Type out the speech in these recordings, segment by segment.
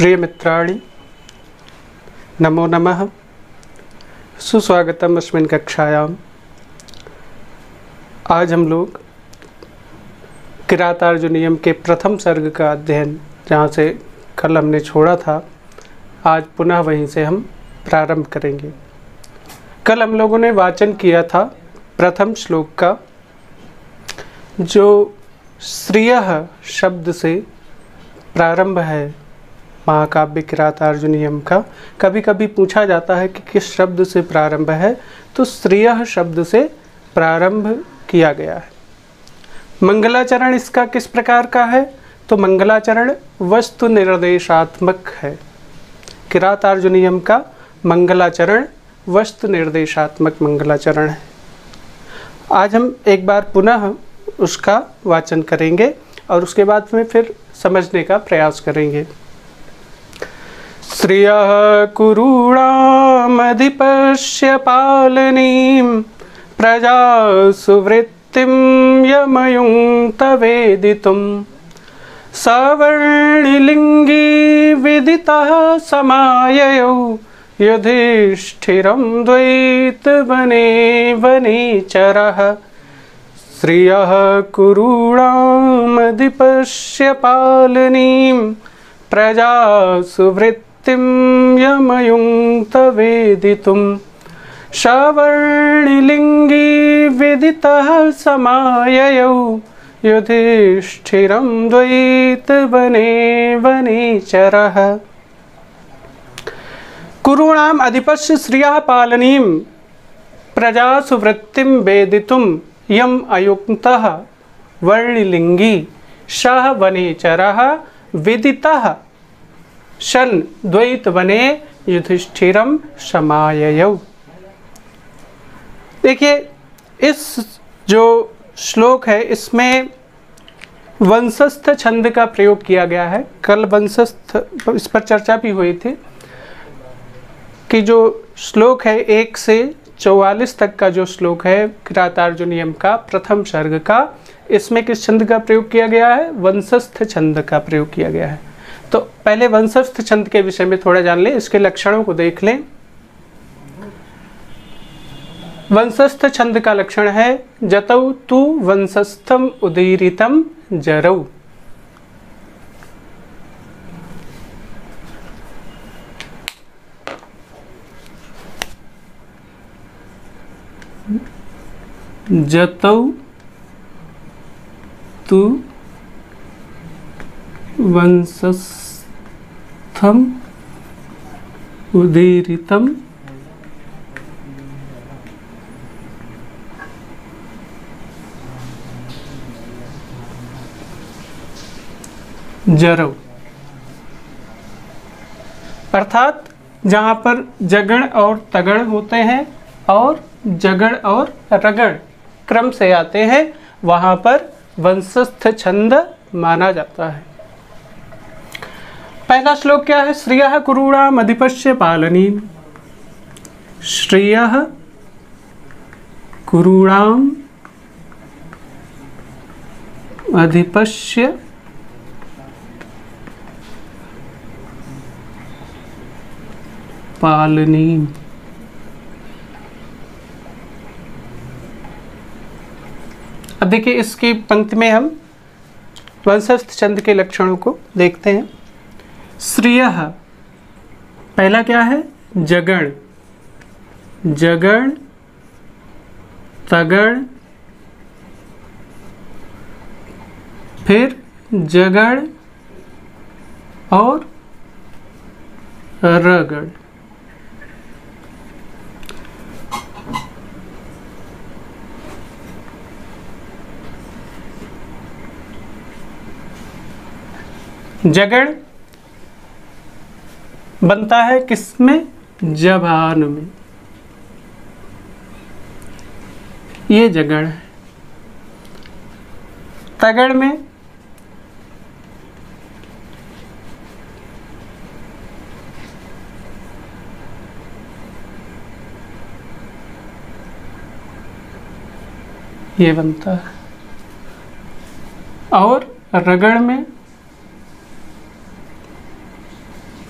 प्रिय मित्राणि नमो नमः। सुस्वागतम अस्मिन् कक्षायाम। आज हम लोग किरातार्जुनीयम के प्रथम सर्ग का अध्ययन, जहाँ से कल हमने छोड़ा था, आज पुनः वहीं से हम प्रारंभ करेंगे। कल हम लोगों ने वाचन किया था प्रथम श्लोक का, जो श्रियः शब्द से प्रारंभ है महाकाव्य किरातार्जुनीयम का। कभी कभी पूछा जाता है कि किस शब्द से प्रारंभ है, तो श्रियः शब्द से प्रारंभ किया गया है। मंगलाचरण इसका किस प्रकार का है, तो मंगलाचरण वस्तु निर्देशात्मक है। किरातार्जुनीयम का मंगलाचरण वस्तु निर्देशात्मक मंगलाचरण है। आज हम एक बार पुनः उसका वाचन करेंगे और उसके बाद में फिर समझने का प्रयास करेंगे। श्रियः कुरूणामधिपस्य पालनीं प्रजा सुवृत्तिं यमयुङ्क्त वेदितुं सवर्णिलिङ्गी विदितः समाययौ युधिष्ठिरं द्वैतवने वनेचरः। श्रियः कुरूणामधिपस्य पालनीं प्रजा सुवृत्तिं यमयुङ्क्त वेदितुं सवर्णिलिङ्गी विदितः समाययौ युधिष्ठिरं द्वैतवने वनेचरः। कुरूणाम अधिपस्य श्रियः पालनीं प्रजा सुवृत्तिं वेदितुं यम अयुक्तः वर्णिलिङ्गी सह वनेचरः विदितः शन द्वैतवने युधिष्ठिरं समाययौ। देखिए, इस जो श्लोक है इसमें वंशस्थ छंद का प्रयोग किया गया है। कल वंशस्थ इस पर चर्चा भी हुई थी कि जो श्लोक है 1 से 44 तक का जो श्लोक है किरातार्जुनीयम का प्रथम सर्ग का, इसमें किस छंद का प्रयोग किया गया है? वंशस्थ छंद का प्रयोग किया गया है। तो पहले वंशस्थ छंद के विषय में थोड़ा जान लें, इसके लक्षणों को देख लें। वंशस्थ छंद का लक्षण है जतौ तु वंशस्थम उदीरितम जरौ। जतौ तु वंशस्थम उदीरितम जरौ। अर्थात जहाँ पर जगण और तगण होते हैं और जगण और रगण क्रम से आते हैं, वहाँ पर वंशस्थ छंद माना जाता है। पहला श्लोक क्या है? श्रियः कुरूणाम अधिपस्य पालनीं। श्रियः कुरूणाम अधिपस्य पालनीं। अब देखिए, इसकी पंक्ति में हम वंशस्थ छंद के लक्षणों को देखते हैं। श्रियः पहला क्या है? जगण, जगण तगण, फिर जगण और रगड़। जगण बनता है किसमें? जबान में। ये जगण है। तगड़ में ये बनता है, और रगड़ में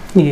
ये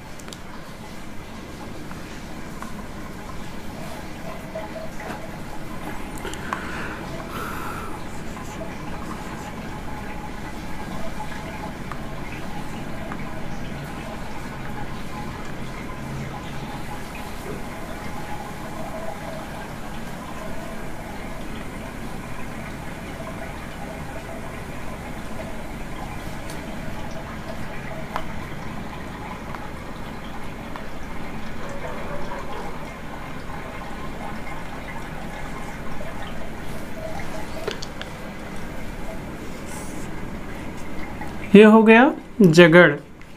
हो गया जगड़।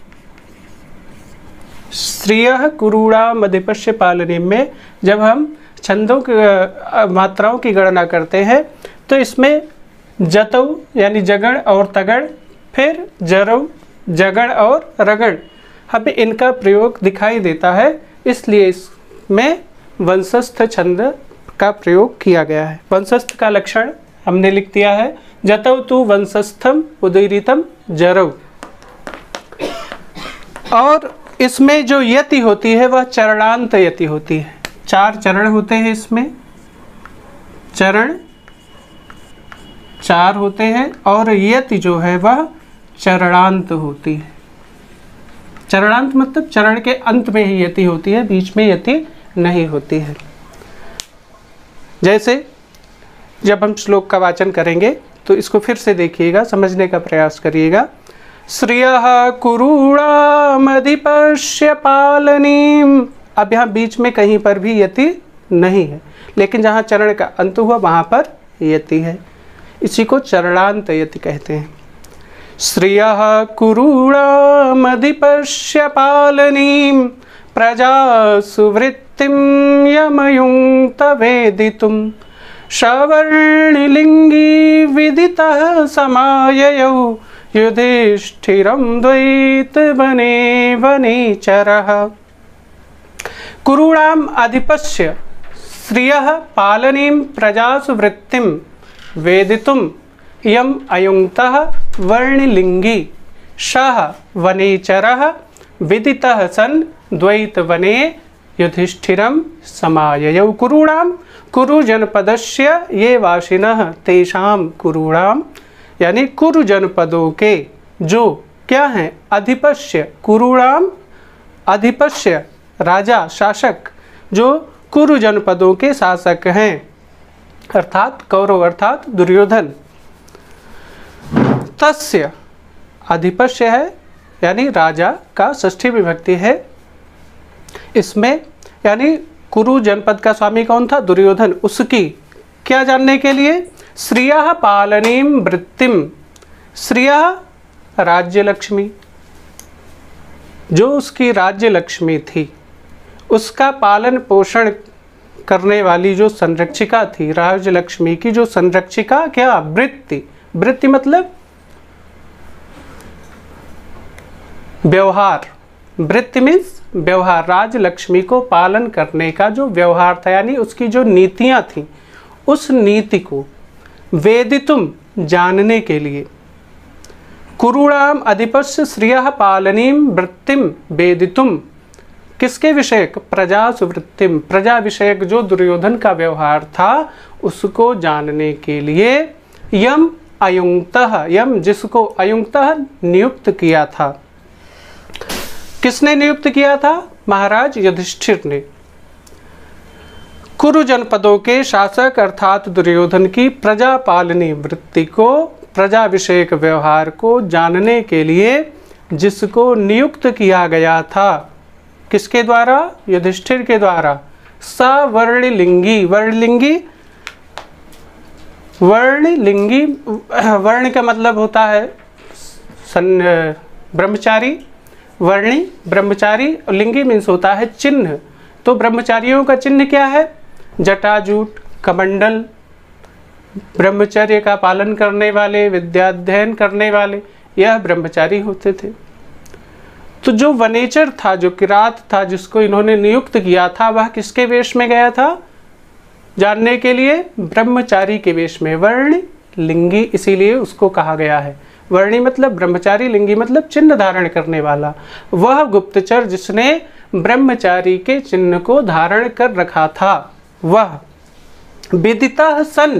श्रियः कुरूणाम अधिपस्य पालनी में जब हम छंदों की मात्राओं की गणना करते हैं तो इसमें जतौ यानी जगड़ और तगड़, फिर जरौ, जगड़ और रगड़, हमें इनका प्रयोग दिखाई देता है, इसलिए इसमें वंशस्थ छंद का प्रयोग किया गया है। वंशस्थ का लक्षण हमने लिख दिया है, जतौ तु वंशस्थम उदीरितम जरौ। और इसमें जो यति होती है वह चरणांत यति होती है। 4 चरण होते हैं इसमें, चरण 4 होते हैं और यति जो है वह चरणांत होती है। चरणांत मतलब चरण के अंत में ही यति होती है, बीच में यति नहीं होती है। जैसे जब हम श्लोक का वाचन करेंगे तो इसको फिर से देखिएगा, समझने का प्रयास करिएगा। श्रियः कुरूणामधिपस्य पालनीम, अब यहाँ बीच में कहीं पर भी यति नहीं है, लेकिन जहाँ चरण का अंत हुआ वहाँ पर यति है, इसी को चरणांत यति कहते हैं। श्रियः कुरूणामधिपस्य पालनीम प्रजा सुवृत्तिम यमयुंक्त वेदितुम सवर्णलिंगी विदितः समाययौ युधिष्ठिरं द्वैत वने वनेचरः। कुरूणाम अधिपस्य श्रियः पालनीं प्रजासु वृत्तिं वेदितुं यम अयुंक्तः वर्णलिंगी सः वनेचरः विदितः सन् द्वैत वने युधिष्ठिरं समाययौ। कुरूणाम कुरु जनपदस्य ये वासिनः तेषां कुरूणाम यानी कुरु जनपदों के जो क्या हैं, अधिपस्य कुरूणाम अधिपस्य राजा शासक जो कुरु जनपदों के शासक हैं, अर्थात कौरव अर्थात दुर्योधन। तस्य अधिपस्य है यानी राजा का षष्ठी विभक्ति है इसमें, यानी कुरु जनपद का स्वामी कौन था, दुर्योधन। उसकी क्या जानने के लिए, श्रियः पालनीम वृत्तिम, श्रियः राज्य लक्ष्मी, जो उसकी राज्य लक्ष्मी थी उसका पालन पोषण करने वाली जो संरक्षिका थी, राज्य लक्ष्मी की जो संरक्षिका क्या, वृत्ति। वृत्ति मतलब व्यवहार, वृत्ति मीन्स व्यवहार, राजलक्ष्मी को पालन करने का जो व्यवहार था यानी उसकी जो नीतियां थी, उस नीति को वेदितुम जानने के लिए कुरूणाम अधिपस्य श्रियः पालनीम वृत्तिम वेदितुम, किसके विषयक, प्रजा सुवृत्तिम, प्रजा विषयक जो दुर्योधन का व्यवहार था उसको जानने के लिए यम अयुंक्तः, यम जिसको अयुंक्तः नियुक्त किया था। किसने नियुक्त किया था, महाराज युधिष्ठिर ने। कुरु जनपदों के शासक अर्थात दुर्योधन की प्रजा पालनी वृत्ति को, प्रजा विषयक व्यवहार को जानने के लिए जिसको नियुक्त किया गया था, किसके द्वारा, युधिष्ठिर के द्वारा। सवर्णलिंगी, वर्णलिंगी, वर्णलिंगी, वर्ण का मतलब होता है ब्रह्मचारी, वर्णी ब्रह्मचारी, लिंगी मीन्स होता है चिन्ह। तो ब्रह्मचारियों का चिन्ह क्या है, जटाजूट, कमंडल, ब्रह्मचर्य का पालन करने वाले, विद्याध्ययन करने वाले, यह ब्रह्मचारी होते थे। तो जो वनेचर था, जो किरात था, जिसको इन्होंने नियुक्त किया था, वह किसके वेश में गया था जानने के लिए, ब्रह्मचारी के वेश में, वर्ण लिंगी, इसीलिए उसको कहा गया है वर्णी मतलब ब्रह्मचारी, लिंगी मतलब चिन्ह धारण करने वाला। वह गुप्तचर जिसने ब्रह्मचारी के चिन्ह को धारण कर रखा था, वह विदितः सन,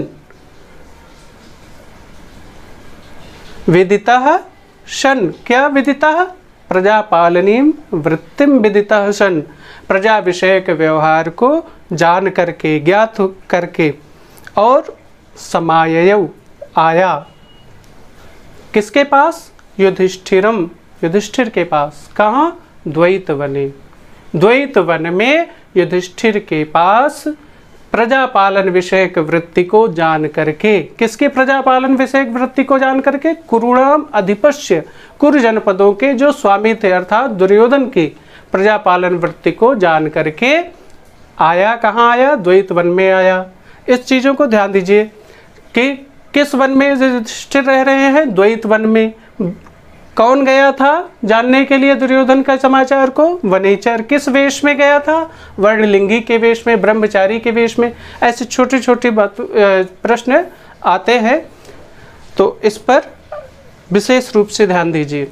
विदितः शन, क्या विदितः? प्रजापालनीम वृत्तिम विदितः सन, प्रजा विषयक व्यवहार को जान करके, ज्ञात करके, और समाययौ आया, किसके पास? युधिष्ठिरम, युधिष्ठिर के पास। कहाँ? द्वैत वने, द्वैत वन में युधिष्ठिर के पास प्रजापालन विषयक वृत्ति को जान करके, किसके प्रजापालन विषयक वृत्ति को जान करके? कुरुणाम अधिपस्य, कुरु जनपदों के जो स्वामी थे अर्थात दुर्योधन की प्रजापालन वृत्ति को जान करके आया। कहाँ आया? द्वैत वन में आया। इस चीज़ों को ध्यान दीजिए कि किस वन में युधिष्ठिर रह रहे हैं? द्वैत वन में। कौन गया था जानने के लिए दुर्योधन का समाचार को? वनेचर। किस वेश में गया था? वर्णलिंगी के वेश में, ब्रह्मचारी के वेश में। ऐसे छोटे छोटे प्रश्न आते हैं, तो इस पर विशेष रूप से ध्यान दीजिए।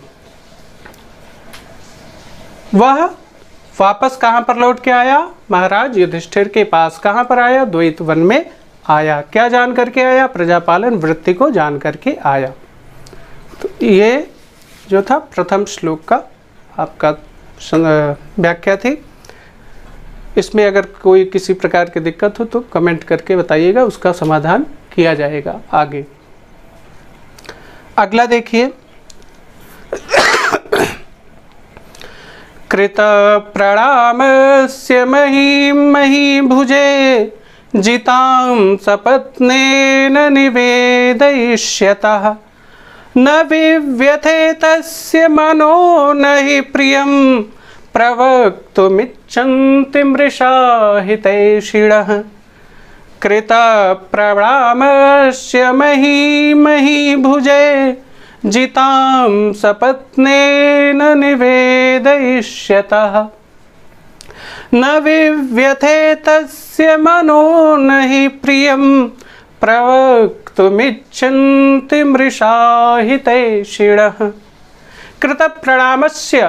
वह वापस कहाँ पर लौट के आया? महाराज युधिष्ठिर के पास। कहाँ पर आया? द्वैत वन में आया। क्या जान करके आया? प्रजापालन वृत्ति को जान करके आया। तो ये जो था प्रथम श्लोक का आपका व्याख्या थी। इसमें अगर कोई किसी प्रकार की दिक्कत हो तो कमेंट करके बताइएगा, उसका समाधान किया जाएगा आगे। अगला देखिए, कृत प्रणामस्य मही भुजे जितां सपत्नेन निवेदयिष्यतः न विव्यथे तस्य मनो न हि प्रियं प्रवक्तुमिच्छन्ति मृषा हितैषिणः। कृत प्रणामस्य मही भुजे जितां सपत्नेन निवेदयिष्यतः न विव्यथे तस्य मनो न हि प्रियं प्रवक्तुमिच्छन्ति मृषा हितैषिणः। कृत प्रणामस्य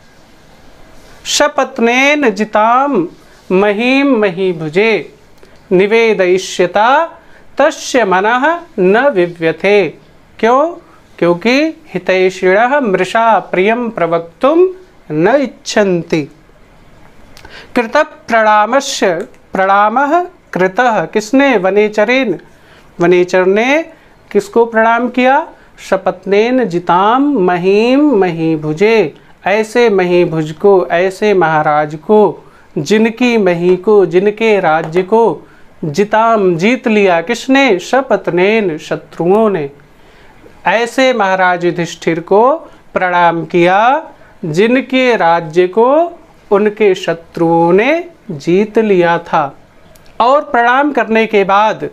शपत्नेन जितां महीं महीभुजे निवेदयिष्यता तस्य मनः न विव्यथे। क्यों? क्योंकि हितैषिणः मृषा प्रियं प्रवक्तुं न इच्छन्ति। कृत प्रणामस्य, प्रणामः कृतः, किसने? वनेचरेन। वनेचर ने किसको प्रणाम किया? शपत्नेन जितां महीं महीभुजे, ऐसे महीभुज को, ऐसे महाराज को, जिनकी मही को, जिनके राज्य को जिताम जीत लिया। किसने? शपत्नेन, शत्रुओं ने। ऐसे महाराज युधिष्ठिर को प्रणाम किया जिनके राज्य को उनके शत्रुओं ने जीत लिया था। और प्रणाम करने के बाद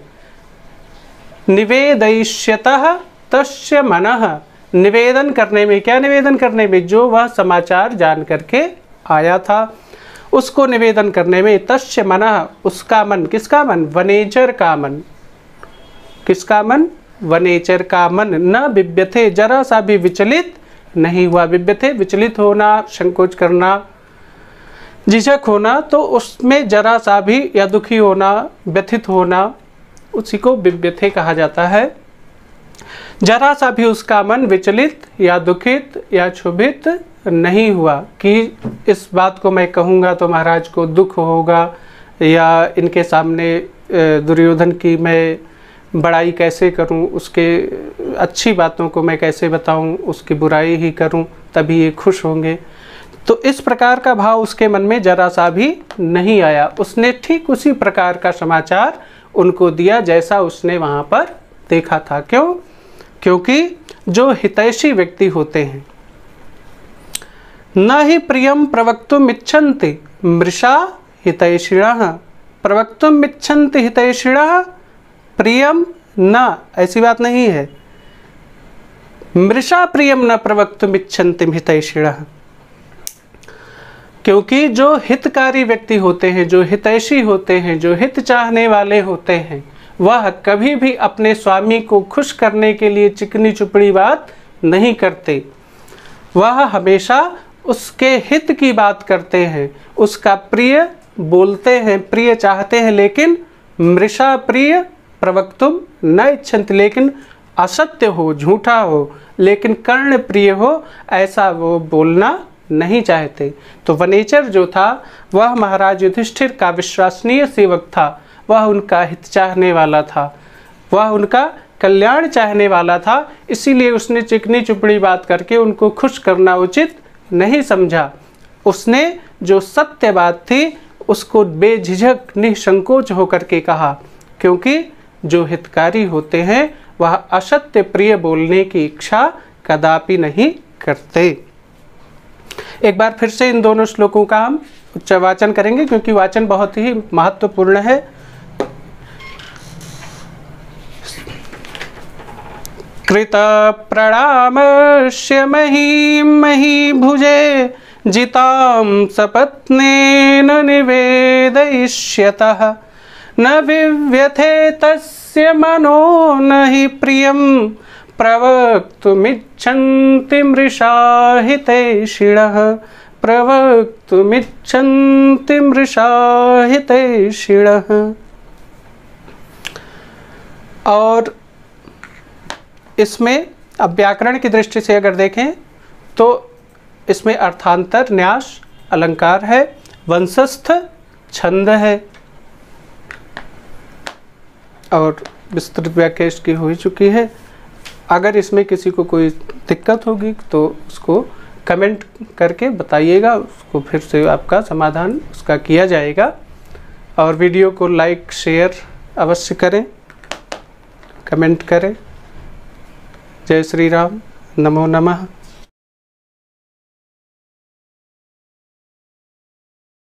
निवेदयिष्यतः तस्य मनः, निवेदन करने में, क्या निवेदन करने में? जो वह समाचार जान करके आया था उसको निवेदन करने में। तस्य मनः, उसका मन। किसका मन? वनेचर का मन। किसका मन? वनेचर का मन। न बिभ्यथे, जरा सा भी विचलित नहीं हुआ। बिभ्यथे विचलित होना, संकोच करना, झिझक होना, तो उसमें जरा सा भी, या दुखी होना, व्यथित होना, उसी को बिभ्यथे कहा जाता है। जरा सा भी उसका मन विचलित या दुखित या क्षुभित नहीं हुआ कि इस बात को मैं कहूँगा तो महाराज को दुख होगा, या इनके सामने दुर्योधन की मैं बड़ाई कैसे करूं, उसके अच्छी बातों को मैं कैसे बताऊं, उसकी बुराई ही करूं तभी ये खुश होंगे। तो इस प्रकार का भाव उसके मन में जरा सा भी नहीं आया। उसने ठीक उसी प्रकार का समाचार उनको दिया जैसा उसने वहाँ पर देखा था। क्यों? क्योंकि जो हितैषी व्यक्ति होते हैं, न ही प्रियम प्रवक्तुम इच्छन्ति मृषा हितैषिणः, प्रवक्तुम इच्छन्ति हितैषिणः, प्रियम न, ऐसी बात नहीं है। मृषा प्रियम न प्रवक्तुम इच्छन्ति हितैषिणः, क्योंकि जो हितकारी व्यक्ति होते हैं, जो हितैषी होते हैं, जो हित चाहने वाले होते हैं, वह कभी भी अपने स्वामी को खुश करने के लिए चिकनी चुपड़ी बात नहीं करते। वह हमेशा उसके हित की बात करते हैं, उसका प्रिय बोलते हैं, प्रिय चाहते हैं, लेकिन मृषा प्रिय प्रवक्तुम न इच्छन्ति, लेकिन असत्य हो, झूठा हो, लेकिन कर्ण प्रिय हो, ऐसा वो बोलना नहीं चाहते। तो वनेचर जो था वह महाराज युधिष्ठिर का विश्वसनीय सेवक था, वह उनका हित चाहने वाला था, वह उनका कल्याण चाहने वाला था, इसीलिए उसने चिकनी चुपड़ी बात करके उनको खुश करना उचित नहीं समझा। उसने जो सत्य बात थी उसको बेझिझक निसंकोच होकर के कहा, क्योंकि जो हितकारी होते हैं वह असत्य प्रिय बोलने की इच्छा कदापि नहीं करते। एक बार फिर से इन दोनों श्लोकों का हम उच्चावाचन करेंगे, क्योंकि वाचन बहुत ही महत्वपूर्ण है। कृत प्रणामस्य महीं महीभुजे जितां सपत्नेन निवेदयिष्यतः न विव्यथे तस्य मनो न हि प्रियं प्रवक्तुमिच्छन्ति मृषा हितैषिणः, प्रवक्तुमिच्छन्ति मृषा हितैषिणः। और इसमें अब व्याकरण की दृष्टि से अगर देखें तो इसमें अर्थांतर, न्यास, अलंकार है, वंशस्थ छंद है, और विस्तृत व्याख्या इसकी हो ही चुकी है। अगर इसमें किसी को कोई दिक्कत होगी तो उसको कमेंट करके बताइएगा, उसको फिर से आपका समाधान उसका किया जाएगा। और वीडियो को लाइक शेयर अवश्य करें, कमेंट करें। जय श्री राम, नमो नमः।